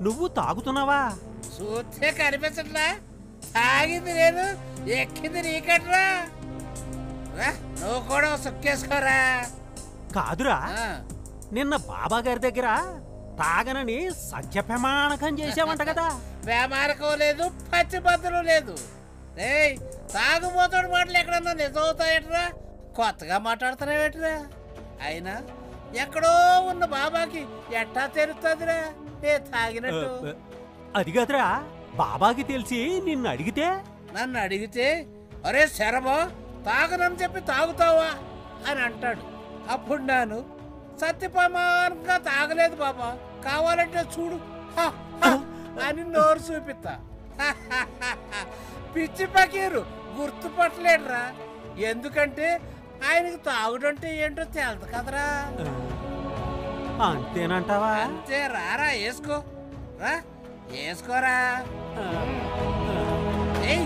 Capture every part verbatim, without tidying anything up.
నువ్వు తాగుతున్నావా? చూస్తే కనిపించట్లా. తాగింది నేను, ఎక్కింది నీకట్రా. నువ్వు కూడా సుక్కేసుకోరా. కాదురా, నిన్న బాబా గారి దగ్గర తాగనని సత్య ప్రమాణకం చేసావంట కదా? ప్రమాణకం లేదు, పచ్చిబద్దలు లేదు. ఏయ్, తాగుబోతాడు మాటలు ఎక్కడన్నా నిజం అవుతాయట్రా? కొత్తగా మాట్లాడుతున్నావేట్రా? అయినా ఎక్కడో ఉన్న బాబాకి ఎట్టా తెలుస్తుందిరా ఏ తాగినట్టు? అది కాదురా, బాబాకి తెలిసి నిన్ను అడిగితే? నన్ను అడిగితే అరే శరమో తాగనని చెప్పి తాగుతావా అని అంటాడు. అప్పుడు నేను సత్యప్రమాణంగా తాగలేదు బాబా, కావాలంటే చూడు అని నోరు చూపిస్తా. పిచ్చి పకీరు గుర్తుపట్టలేడురా. ఎందుకంటే ఆయనకి తాగుడంటే ఏంటో తెలుదు కదరా. అంతేనంటావా? అంతే. రారా వేసుకో, రా వేసుకోరా. ఏయ్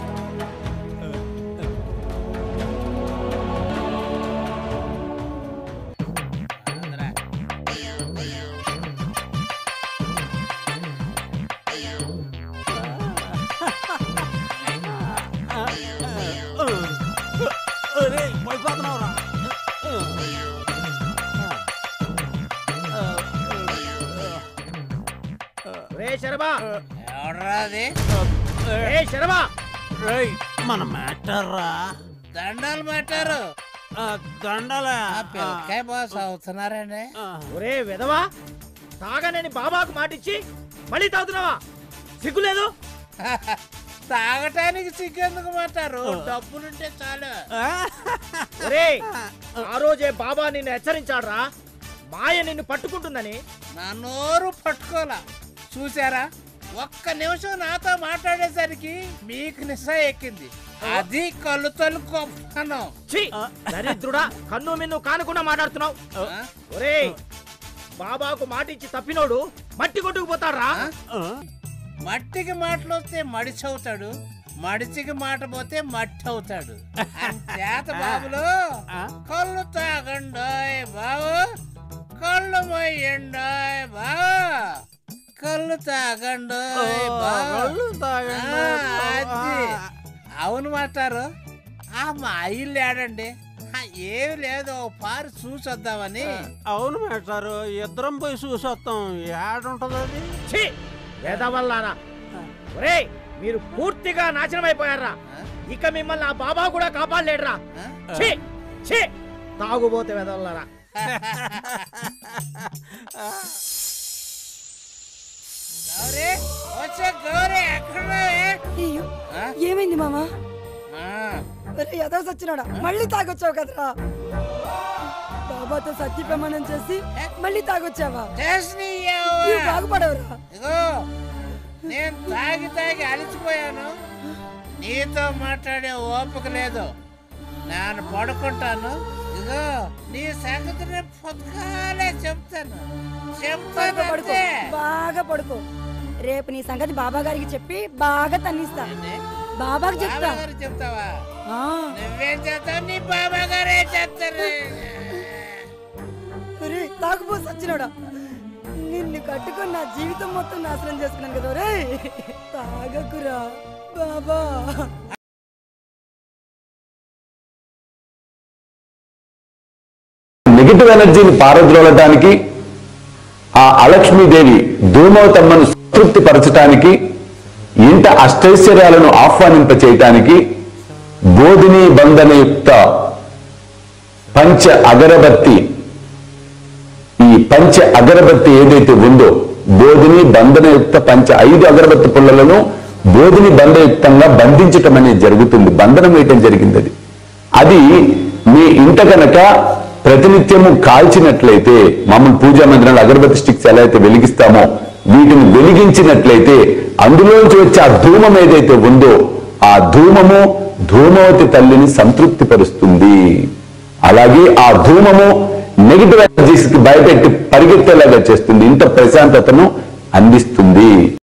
పడిపోతున్నావురా. మన మ్యాటర్ రా. దండాలు మ్యాటరు. దండాలే. పిల్లకాయ బాస్ అవుతున్నారండి. ఒరే విధవా, తాగనని బాబాకు మాటిచ్చి మళ్ళీ తాగుతున్నావా? సిగ్గులేదు? తాగటానికి సిగ్గెందుకు మాటారు? డబ్బులుంటే చాలు. ఒరే, ఆ రోజే బాబా నిన్ను హెచ్చరించాడ్రా, మాయ నిన్ను పట్టుకుంటుందని. నా నోరు పట్టుకోలా. చూసారా, ఒక్క నిమిషం నాతో మాట్లాడేసరికి మీకు నిశ ఎక్కింది. అది కళ్ళు తల్లు గొప్పను. దరిద్రుడా, కన్ను మిన్ను కానకుండా మాట్లాడుతున్నావు. ఒరే, బాబాకు మాటిచ్చి తప్పినోడు మట్టి కొట్టుకుపోతాడ్రా. మట్టికి మాటలు వస్తే మడిచి అవుతాడు, మడిచికి మాట పోతే మట్టి అవుతాడు. చేత బాబులు కళ్ళు తాగండోయ్ బాబు, కళ్ళు మొయ్యండోయ్ బాబు, కళ్ళు తాగండోయ్ బాబు. అవును మాటారు. ఆ మా ఇల్లు ఏడండి? ఏమి లేదు, పారు చూసొద్దామని. అవును మాస్టారు, ఇద్దరం పోయి చూసొస్తాం. ఏడుంటది అది? వేదవల్లారా, ఒరే మీరు పూర్తిగా నాశనం అయిపోయారా. ఇక మిమ్మల్ని ఆ బాబా కూడా కాపాడలేడురా. తాగుబోతే వేదవల్లారా. ఏమైంది మామా? యదో సచ్చినాడా, మళ్ళీ తాగొచ్చావు కదరా. బాబాతో సత్య ప్రమాణం చేసి మళ్ళీ తాగొచ్చావా? బాగుపడవురా. నేను తాగి తాగి అలిచిపోయాను. నీతో మాట్లాడే ఓపిక లేదు. నేను పడుకుంటాను. ఇగో నీ సంగతిని పొద్దుగాలే చెప్తాను. పడుకో, బాగా పడుకో. రేపు నీ సంగతి బాబా గారికి చెప్పి బాగా తన్నిస్తా. బాబాకి చెప్తా. చెప్తావా? నువ్వేం చేస్తావు? నీ బాబా గారే చేస్తారు. తాగుపో సచ్చినోడా, నిన్ను కట్టుకొని నా జీవితం మొత్తం నాశనం చేసుకున్నాను కదా. రే తాగకురా బాబా. నెగిటివ్ ఎనర్జీని పారద్రోలటానికి, ఆ అలక్ష్మీదేవి ధూమవతమ్మను సంతృప్తి పరచటానికి, ఇంట అష్టైశ్వర్యాలను ఆహ్వానింప చేయటానికి బోధిని బంధనయుక్త పంచ అగరబత్తి, ఈ పంచ అగరబత్తి ఏదైతే ఉందో, బోధిని బంధనయుక్త పంచ ఐదు అగరబత్తి పుల్లలను బోధిని బంధయుక్తంగా బంధించటం అనేది జరుగుతుంది. బంధనం వేయటం జరిగింది. అది అది మీ ఇంట కనుక ప్రతినిత్యము కాల్చినట్లయితే, మామూలు పూజా మందిరాలు అగరబత్తి స్టిక్స్ ఎలా అయితే వెలిగిస్తామో వీటిని వెలిగించినట్లయితే అందులోంచి వచ్చే ఆ ధూమం ఏదైతే ఉందో ఆ ధూమము ధూమవతి తల్లిని సంతృప్తి పరుస్తుంది. అలాగే ఆ ధూమము నెగిటివ్ ఎనర్జీస్ కి భయపెట్టి పరిగెత్తేలాగా చేస్తుంది, ఇంత ప్రశాంతతను అందిస్తుంది.